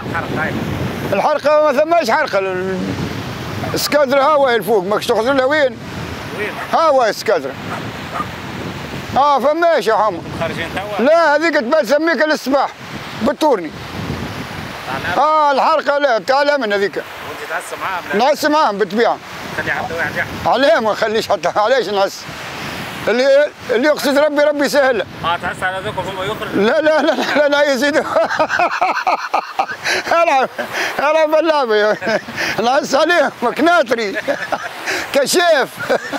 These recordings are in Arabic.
الحرقه ما ثماش حرقه. السكادرة هاواي الفوق ماكش تخزر لها وين؟ هاواي السكادرة. فماش يا حمر. خارجين توا؟ لا هذيك تبان سميك للصباح بالتورني. الحرقه لا تعالى من هذيك. وانت تعس معاهم؟ نعس معاهم بالطبيعه. خلي عبد واحد يحكي. عليه ما نخليش حتى علاش نعس؟ اللي يقصد ربي يسهل. تعس على ذوك وهم يخرج؟ لا يزيدوا. العب اللعبه نعس عليهم كناتري كشاف.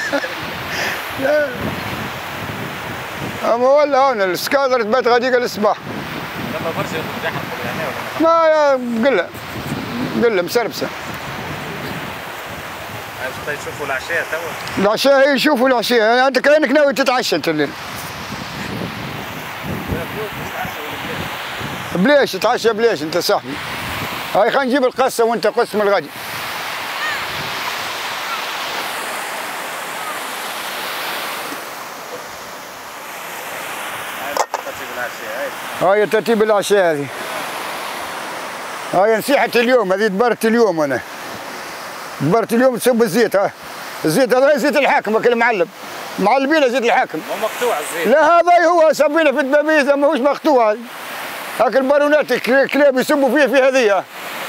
اما ولا هون السكادر تبات غاديك الصباح. لما برشا يحرقوا هنا ما قله مسربسه. يشوفوا العشاء توا؟ العشاء يشوفوا العشاء، يعني انت كانك ناوي تتعشى انت الليل. بليش تتعشى بليش انت صاحبي؟ هاي خلينا نجيب القصه وانت قص من الغد. هاي ترتيب العشاء هذه. هاي نصيحة اليوم، هذه دبرت اليوم انا. دبرت اليوم تصب الزيت. الزيت هذا زيت الحاكم هاك المعلب. معلبين زيت الحاكم. هو مقطوع الزيت. لا هذا هو صبينا في الدبابيز ماهوش مقطوع. هاك البارونات الكلاب يسبوا فيه في هذه.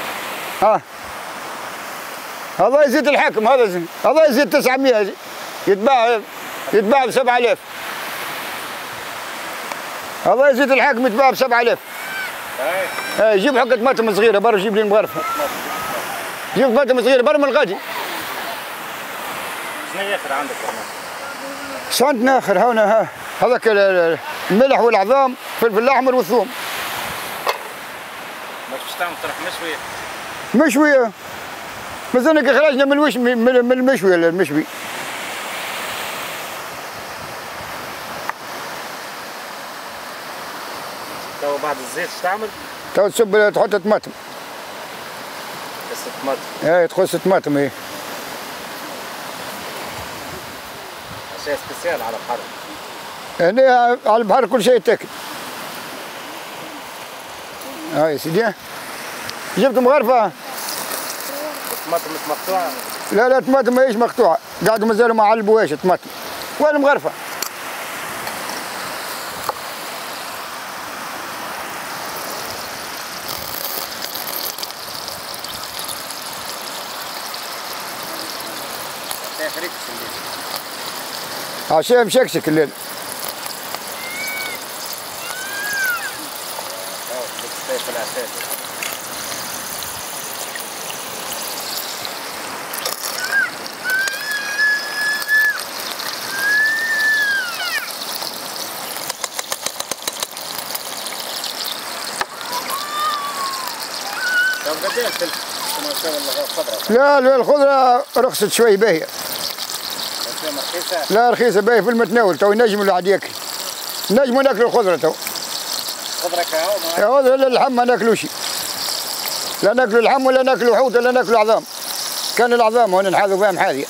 هذا زيت الحاكم هذا زيت 900 يتباع ب 7000. هذا زيت الحاكم يتباع ب 7000. جيب حقة طماطم صغيرة برا جيب لي مغرفة. جيب طماطم صغيرة برا من الغادي. شنو ياخر عندك هنا؟ شو عندنا اخر هنا هذاك الملح والعظام فلفل الاحمر والثوم. ماكش باش تعمل طرح مشوية؟ مشوية. مازالك خرجنا من المشوي المشوي. تو بعد الزيت ايش تعمل؟ تو تصب تحط طماطم. تخص طماطم. تخص طماطم أشياء سبيسيال على البحر. هنا على البحر كل شيء يتاكل. هاي سيدي جبت مغرفة. الطماطم مش مقطوعة؟ لا الطماطم ماهيش مقطوعة، قاعدوا مازالوا ما علبوهاش الطماطم. وين المغرفة؟ عشاء مشكشك الليل. لا الخضرة رخصت شوي باهية. لا رخيصة باهية في المتناول تو ينجموا الواحد ياكل. نجموا ناكلوا الخضرة تو. خضرة كهو؟ يا لا اللحم ما ناكلوش. لا ناكلوا اللحم ولا ناكلوا حوت ولا ناكلوا عظام. كان العظام هون نحاذوا فيها محاذية.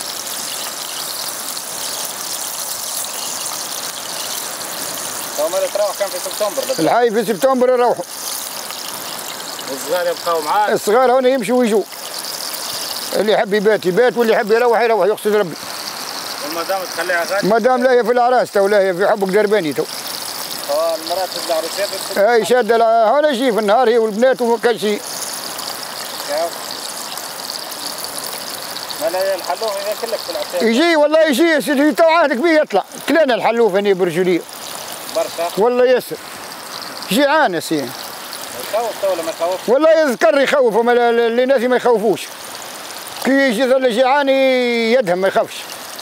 هما اللي تروح كان في سبتمبر. الحي في سبتمبر يروحوا. والصغار يبقاو معاك؟ الصغار هون يمشوا ويجوا. اللي يحب يبات يبات واللي يحب يروح يقصد ربي. والمدام تخليها غادي؟ مدام لا هي في العراس تو لا هي في حبك درباني تو. المرات العروسات؟ اي شاده هون يجي في النهار هي والبنات وكل شيء. ما لا الحلوف ياكلك في العشاء؟ يجي والله يجي يا سيدي تو عهدك بيه يطلع. كلنا الحلوف هني برجوليه. برشا؟ والله ياسر. جيعان يا سيدي. يخوف تو ولا ما يخوفش؟ والله يذكر يخوف وما اللي ناس ما يخوفوش. كي يجي ظل جيعان يدهم ما يخافش.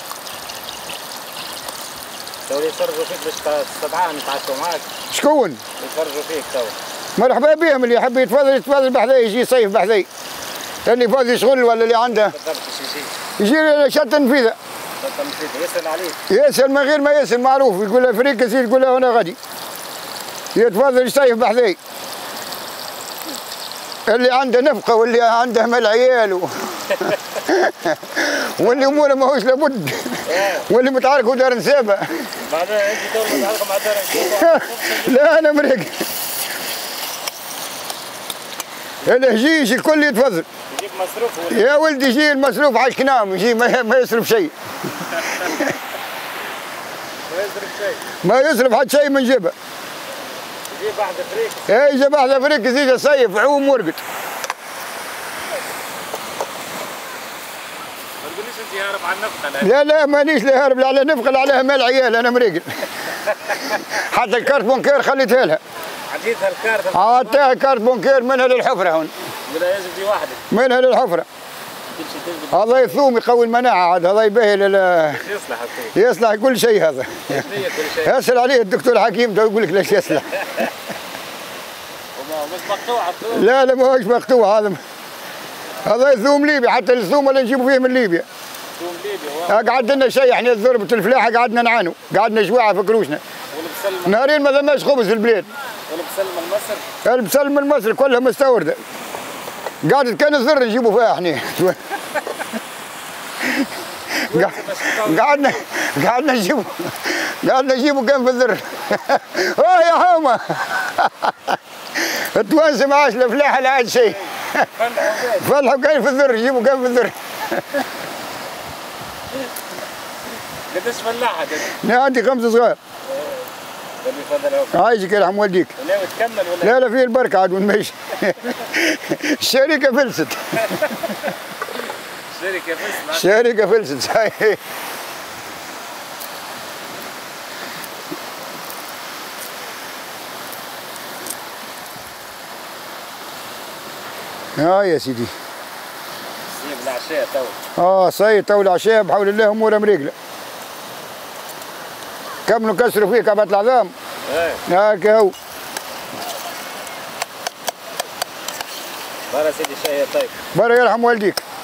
تو يتفرجوا فيك باش تستدعاهم يتعشوا معاك؟ شكون؟ يتفرجوا فيك تو. مرحبا بهم اللي يحب يتفضل بحذاي يجي يصيف بحذاي. اللي فاضي شغل ولا اللي عنده. بالضبط يجي؟ يجي شتى نفيذه. شتى نفيذه يسأل عليك. يسأل من غير ما يسأل معروف يقول له فريق كثير يقول له هنا غادي. يتفضل يصيف بحذاي. اللي عنده نفقه واللي عنده مال عيال واللي اموره ماهوش لابد واللي متعارك ودار نسابه. معناها انت تو متعارك مع دار نسابه؟ لا انا مريق. الهجيج الكل يتفضل. يجيب مصروف ولا؟ يا ولدي يجي المصروف عاش كنام، يجي ما يصرف شيء. ما يصرف شيء. ما يصرف حتى شيء من جيبه. يجيب واحد فريق. اي يجيب واحد فريق يزيد يصيف عوم ورقد. ما تقوليش انت هارب على النفقه. لا لا مانيش لا هارب على نفقه عليها مال عيال انا مريقل. حتى الكارت بونكير خليتها لها. عطيتها الكارت. عطيتها كارت بونكير منها للحفره هون. ولا يجب دي واحدة. منها للحفره. هذا يثوم يقوي المناعه عاد هذا يبهل يصلح الطيب. يصلح كل شيء هذا. كل شيء. يسأل عليه الدكتور حكيم يقول لك ليش يصلح. مش مقطوع الثوم. لا لا ما هوش مقطوع هذا يثوم ليبيا حتى الثوم اللي نجيبوا فيه من ليبيا. ثوم ليبيا. قعد لنا شيء احنا ضربة الفلاحه قعدنا نعانوا، قعدنا جواعه في كروشنا. نهارين ما ثماش خبز في البلاد. والبسلم المصر؟ البسلم المصري كلها مستورده. قعدت كان الزر نجيبوا فيها احنا. قعدنا نجيبوا كان في الذر. يا حومه. التوانسه ما عادش الفلاحه لا عاد شيء. فلحوا كان في الذر يجيبوا كان في الذر. قداش فلاحه؟ انا عندي 5 صغار. عايشك يرحم والديك. ناوي تكمل ولا؟ لا لا فيه البركه عاد ونمشي. الشركه فلست. الشركه فلست صحيح. يا سيدي. صيب العشاء تو. صيد تو العشاء بحول الله اموره مريقله. كملوا كسروا فيه كعبة العظام. هاكا هو. برا سيدي شاي طيب. برا يرحم والديك.